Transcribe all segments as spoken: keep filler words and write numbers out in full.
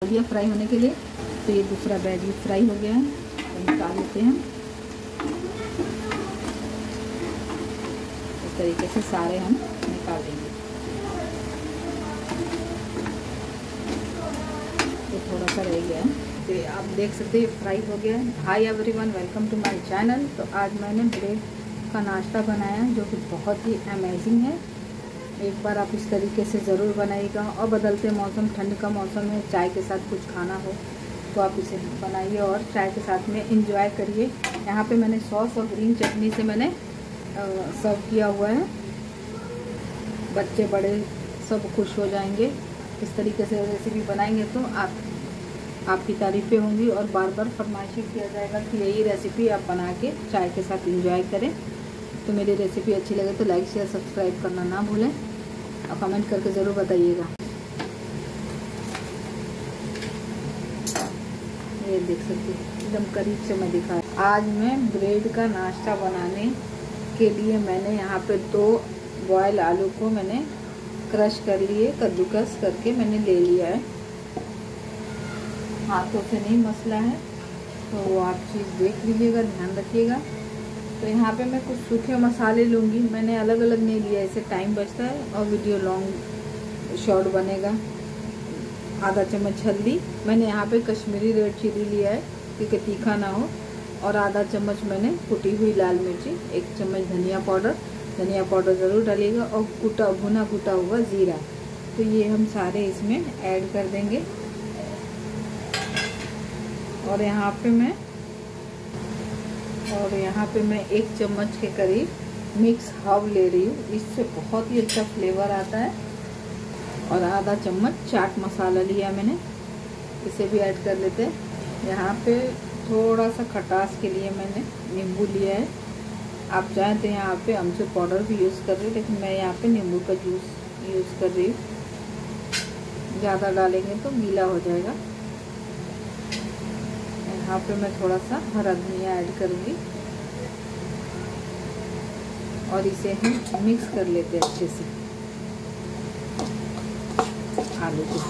दिया फ्राई होने के लिए। तो ये दूसरा बैच भी फ्राई हो गया है, तो निकाल लेते हैं। इस तरीके से सारे हम निकाल देंगे। ये थोड़ा सा रह गया है, तो आप देख सकते हैं फ्राई हो गया है। Hi everyone, welcome to my channel. तो आज मैंने ब्रेड का नाश्ता बनाया जो कि बहुत ही अमेजिंग है। एक बार आप इस तरीके से ज़रूर बनाइएगा। और बदलते मौसम, ठंड का मौसम है, चाय के साथ कुछ खाना हो तो आप इसे बनाइए और चाय के साथ में इंजॉय करिए। यहाँ पे मैंने सॉस और ग्रीन चटनी से मैंने सर्व किया हुआ है। बच्चे बड़े सब खुश हो जाएंगे। इस तरीके से रेसिपी बनाएंगे तो आप आपकी तारीफ़ें होंगी और बार बार फरमाइश किया जाएगा कि यही रेसिपी आप बना के चाय के साथ इंजॉय करें। तो मेरी रेसिपी अच्छी लगे तो लाइक शेयर सब्सक्राइब करना ना भूलें और कमेंट करके ज़रूर बताइएगा। ये देख सकते हैं, एकदम करीब से मैं दिखा। आज मैं ब्रेड का नाश्ता बनाने के लिए मैंने यहाँ पे दो बॉयल आलू को मैंने क्रश कर लिए, कद्दूकस करके मैंने ले लिया है। हाथों से नहीं मसला है, तो वो आप चीज़ देख लीजिएगा, ध्यान रखिएगा। तो यहाँ पे मैं कुछ सूखे मसाले लूँगी। मैंने अलग अलग नहीं लिया, इससे टाइम बचता है और वीडियो लॉन्ग शॉर्ट बनेगा। आधा चम्मच हल्दी, मैंने यहाँ पे कश्मीरी रेड चिली लिया है क्योंकि तीखा ना हो। और आधा चम्मच मैंने कुटी हुई लाल मिर्ची, एक चम्मच धनिया पाउडर, धनिया पाउडर ज़रूर डालिएगा, और कुटा भुना कुटा हुआ ज़ीरा। तो ये हम सारे इसमें ऐड कर देंगे। और यहाँ पे मैं और यहाँ पे मैं एक चम्मच के करीब मिक्स हर्ब ले रही हूँ, इससे बहुत ही अच्छा फ्लेवर आता है। और आधा चम्मच चाट मसाला लिया मैंने, इसे भी ऐड कर लेते हैं। यहाँ पे थोड़ा सा खटास के लिए मैंने नींबू लिया है। आप चाहें तो यहाँ पे अमचूर पाउडर भी यूज़ कर रही हूँ, लेकिन मैं यहाँ पे नींबू का जूस यूज़ कर रही हूँ। ज़्यादा डालेंगे तो गीला हो जाएगा। यहाँ पे मैं थोड़ा सा हरा धनिया ऐड करूँगी और इसे हम मिक्स कर लेते हैं अच्छे से आलू को।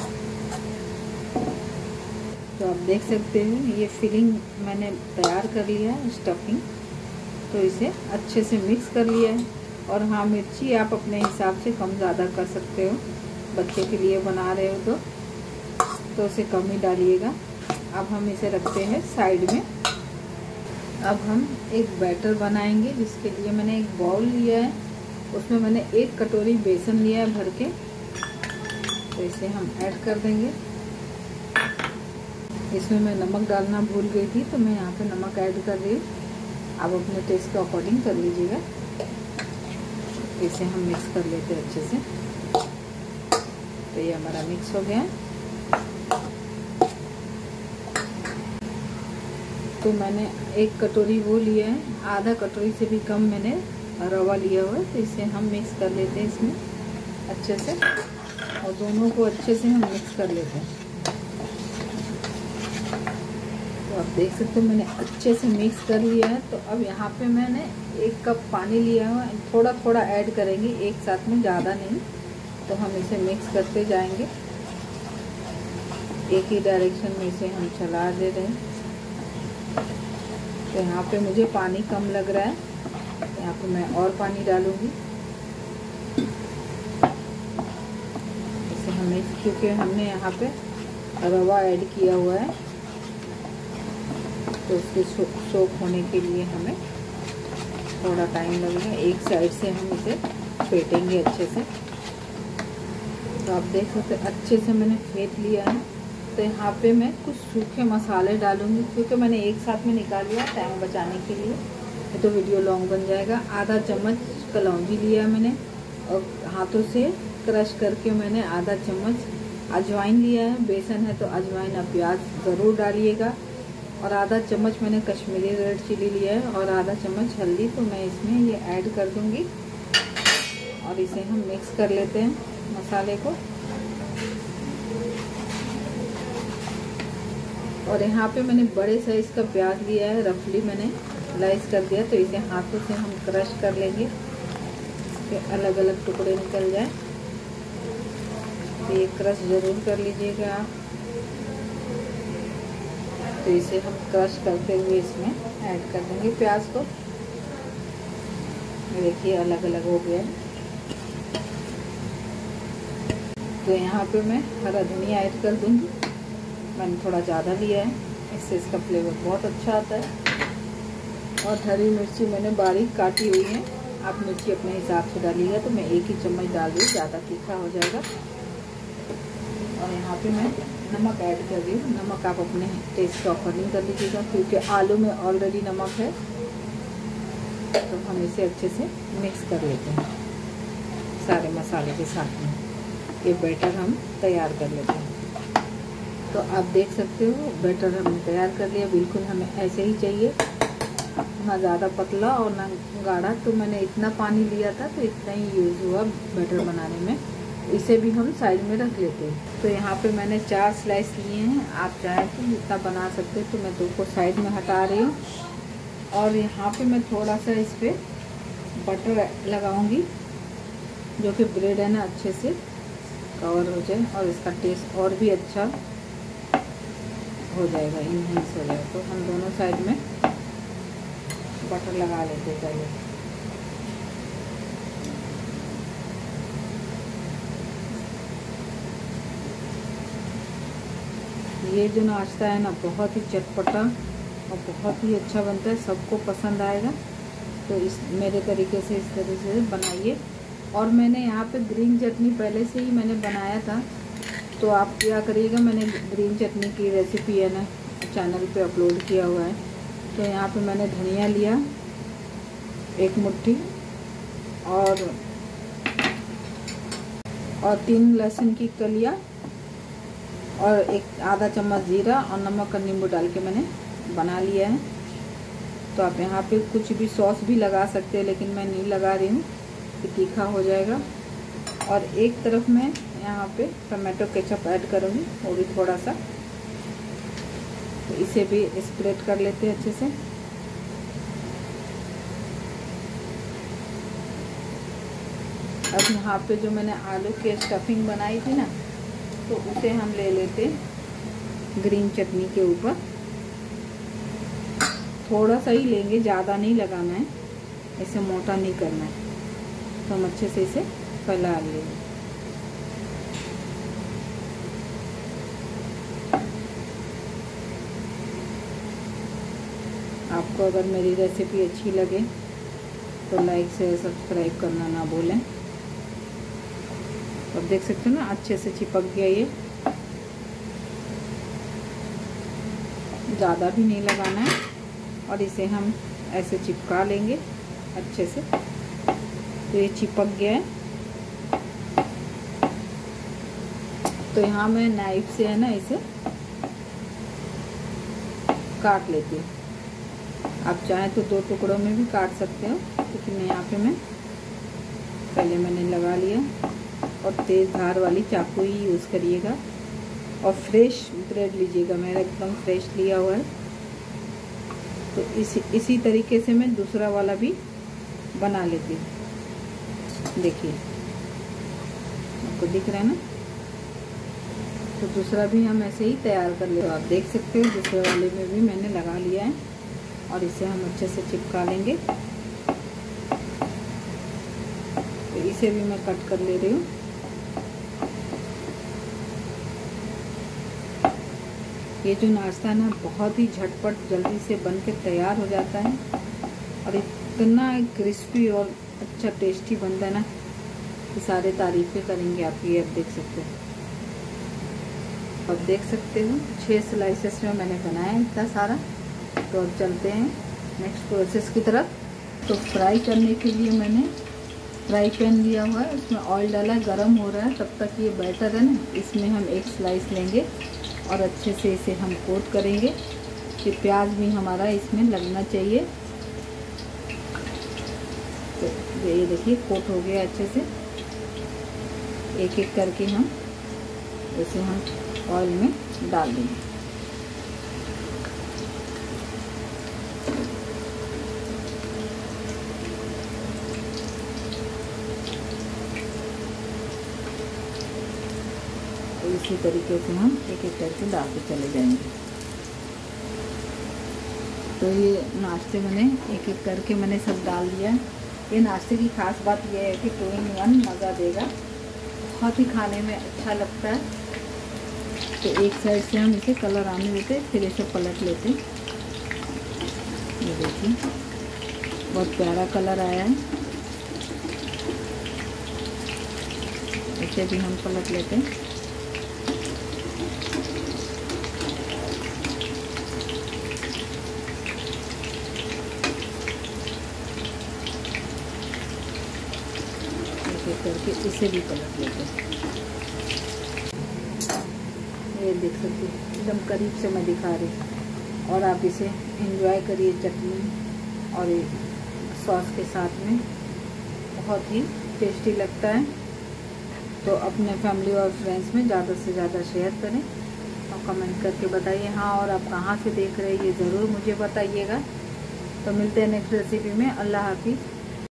तो आप देख सकते हैं ये फिलिंग मैंने तैयार कर लिया है, स्टफिंग। तो इसे अच्छे से मिक्स कर लिया है। और हाँ, मिर्ची आप अपने हिसाब से कम ज़्यादा कर सकते हो। बच्चे के लिए बना रहे हो तो तो उसे कम ही डालिएगा। अब हम इसे रखते हैं साइड में। अब हम एक बैटर बनाएंगे, जिसके लिए मैंने एक बाउल लिया है, उसमें मैंने एक कटोरी बेसन लिया है भर के। तो इसे हम ऐड कर देंगे। इसमें मैं नमक डालना भूल गई थी, तो मैं यहाँ पे नमक ऐड कर रही हूँ। आप अपने टेस्ट के अकॉर्डिंग कर लीजिएगा। इसे हम मिक्स कर लेते हैं अच्छे से। तो ये हमारा मिक्स हो गया है। तो मैंने एक कटोरी वो लिया है, आधा कटोरी से भी कम मैंने रवा लिया हुआ है। तो इसे हम मिक्स कर लेते हैं इसमें अच्छे से, और दोनों को अच्छे से हम मिक्स कर लेते हैं। तो आप देख सकते हो मैंने अच्छे से मिक्स कर लिया है। तो अब यहाँ पे मैंने एक कप पानी लिया हुआ है, थोड़ा थोड़ा ऐड करेंगे एक साथ में, ज़्यादा नहीं। तो हम इसे मिक्स करते जाएंगे, एक ही डायरेक्शन में इसे हम चला दे रहे हैं। तो यहाँ पे मुझे पानी कम लग रहा है, यहाँ पे मैं और पानी डालूंगी। इसे हमें, क्योंकि हमने यहाँ पे रवा ऐड किया हुआ है, तो उसके सोख होने के लिए हमें थोड़ा टाइम लगेगा। एक साइड से हम इसे फेंटेंगे अच्छे से। तो आप देख सकते हैं अच्छे से मैंने फेंट लिया है। तो यहाँ पे मैं कुछ सूखे मसाले डालूंगी, क्योंकि मैंने एक साथ में निकाल लिया टाइम बचाने के लिए, तो वीडियो लॉन्ग बन जाएगा। आधा चम्मच कलौंजी लिया मैंने, और हाथों से क्रश करके मैंने आधा चम्मच अजवाइन लिया है। बेसन है तो अजवाइन और प्याज ज़रूर डालिएगा। और आधा चम्मच मैंने कश्मीरी रेड चिली लिया है, और आधा चम्मच हल्दी। तो मैं इसमें ये ऐड कर दूँगी और इसे हम मिक्स कर लेते हैं मसाले को। और यहाँ पे मैंने बड़े साइज़ का प्याज लिया है, रफली मैंने स्लाइस कर दिया। तो इसे हाथों से हम क्रश कर लेंगे, फिर अलग अलग टुकड़े निकल जाए। तो ये क्रश ज़रूर कर लीजिएगा आप। तो इसे हम क्रश करते हुए इसमें ऐड कर देंगे प्याज को। देखिए अलग अलग हो गया है। तो यहाँ पे मैं हरा धनिया ऐड कर दूँगी। मैंने थोड़ा ज़्यादा लिया है, इससे इसका फ्लेवर बहुत अच्छा आता है। और हरी मिर्ची मैंने बारीक काटी हुई है, आप मिर्ची अपने हिसाब से डालिएगा। तो मैं एक ही चम्मच डाल रही हूँ, ज़्यादा तीखा हो जाएगा। और यहाँ पे मैं नमक ऐड कर रही हूँ। नमक आप अपने टेस्ट के अकॉर्डिंग कर लीजिएगा, क्योंकि आलू में ऑलरेडी नमक है। तो हम इसे अच्छे से मिक्स कर लेते हैं सारे मसाले के साथ में। ये बैटर हम तैयार कर लेते हैं। तो आप देख सकते हो बैटर हमने तैयार कर लिया। बिल्कुल हमें ऐसे ही चाहिए, ना ज़्यादा पतला और ना गाढ़ा। तो मैंने इतना पानी लिया था, तो इतना ही यूज़ हुआ बैटर बनाने में। इसे भी हम साइड में रख लेते हैं। तो यहाँ पे मैंने चार स्लाइस लिए हैं, आप चाहें तो जितना बना सकते हैं। तो मैं दो को साइड में हटा रही हूँ और यहाँ पे मैं थोड़ा सा इस पर बटर लगाऊंगी, जो कि ब्रेड है ना अच्छे से कवर हो जाए और इसका टेस्ट और भी अच्छा हो जाएगा, इनहेंस हो जाएगा। तो हम दोनों साइड में बटर लगा लेते हैं पहले। ये जो नाश्ता है ना बहुत ही चटपटा और बहुत ही अच्छा बनता है, सबको पसंद आएगा। तो इस मेरे तरीके से इस तरह से बनाइए। और मैंने यहाँ पे ग्रीन चटनी पहले से ही मैंने बनाया था, तो आप क्या करिएगा, मैंने ग्रीन चटनी की रेसिपी है ना चैनल पे अपलोड किया हुआ है। तो यहाँ पे मैंने धनिया लिया एक मुट्ठी और और तीन लहसुन की कलियाँ और एक आधा चम्मच जीरा और नमक और नींबू डाल के मैंने बना लिया है। तो आप यहाँ पे कुछ भी सॉस भी लगा सकते हैं, लेकिन मैं नहीं लगा रही हूँ कि तीखा हो जाएगा। और एक तरफ मैं यहाँ पे टमाटो केचप ऐड करूँगी, वो भी थोड़ा सा। तो इसे भी स्प्रेड कर लेते हैं अच्छे से। अब यहाँ पे जो मैंने आलू की स्टफिंग बनाई थी ना, तो उसे हम ले लेते ग्रीन चटनी के ऊपर। थोड़ा सा ही लेंगे, ज़्यादा नहीं लगाना है, इसे मोटा नहीं करना है। तो हम अच्छे से इसे फैला लेंगे। आपको अगर मेरी रेसिपी अच्छी लगे तो लाइक से सब्सक्राइब करना ना भूलें। अब देख सकते हो ना अच्छे से चिपक गया ये। ज़्यादा भी नहीं लगाना है और इसे हम ऐसे चिपका लेंगे अच्छे से। तो ये चिपक गया है। तो यहाँ मैं नाइफ से है ना इसे काट लेती हूँ। आप चाहें तो दो टुकड़ों में भी काट सकते हो, लेकिन यहाँ पे मैं पहले मैंने लगा लिया। और तेज़ धार वाली चाकू ही यूज़ करिएगा और फ्रेश ब्रेड लीजिएगा। मेरा एकदम फ्रेश लिया हुआ है। तो इसी इसी तरीके से मैं दूसरा वाला भी बना लेती हूँ। देखिए आपको दिख रहा है ना। तो दूसरा भी हम ऐसे ही तैयार कर ले। तो आप देख सकते हो दूसरे वाले में भी मैंने लगा लिया है और इसे हम अच्छे से चिपका लेंगे। तो इसे भी मैं कट कर ले रही हूँ। ये जो नाश्ता ना बहुत ही झटपट जल्दी से बन के तैयार हो जाता है और इतना क्रिस्पी और अच्छा टेस्टी बनता है ना कि सारे तारीफ़ें करेंगे आपकी। अब देख सकते हो, अब देख सकते हो छः स्लाइसेस में मैंने बनाया इतना सारा। तो अब चलते हैं नेक्स्ट प्रोसेस की तरफ। तो फ्राई करने के लिए मैंने फ्राई पैन लिया हुआ है, उसमें ऑयल डाला है, गर्म हो रहा है। तब तक ये बैटर है ना, इसमें हम एक स्लाइस लेंगे और अच्छे से इसे हम कोट करेंगे कि प्याज भी हमारा इसमें लगना चाहिए। तो ये देखिए कोट हो गया अच्छे से। एक एक करके हम इसे हम ऑयल में डाल देंगे। तो इसी तरीके से हम एक एक करके डालते चले जाएंगे। तो ये नाश्ते मैंने एक एक करके मैंने सब डाल दिया। ये नाश्ते की खास बात यह है कि टू इन वन मज़ा देगा, बहुत ही खाने में अच्छा लगता है। तो एक साइड से हम इसे कलर आने देते, फिर इसे पलट लेते। ये देखिए बहुत प्यारा कलर आया है। इसे भी हम पलट लेते हैं। करके इसे भी पलट लेते हैं। ये देख सकते हैं एकदम करीब से मैं दिखा रही, और आप इसे एंजॉय करिए चटनी और सॉस के साथ में, बहुत ही टेस्टी लगता है। तो अपने फैमिली और फ्रेंड्स में ज़्यादा से ज़्यादा शेयर करें और कमेंट करके बताइए हाँ, और आप कहाँ से देख रहे हैं ये ज़रूर मुझे बताइएगा। तो मिलते हैं नेक्स्ट रेसिपी में। अल्लाह हाफिज़।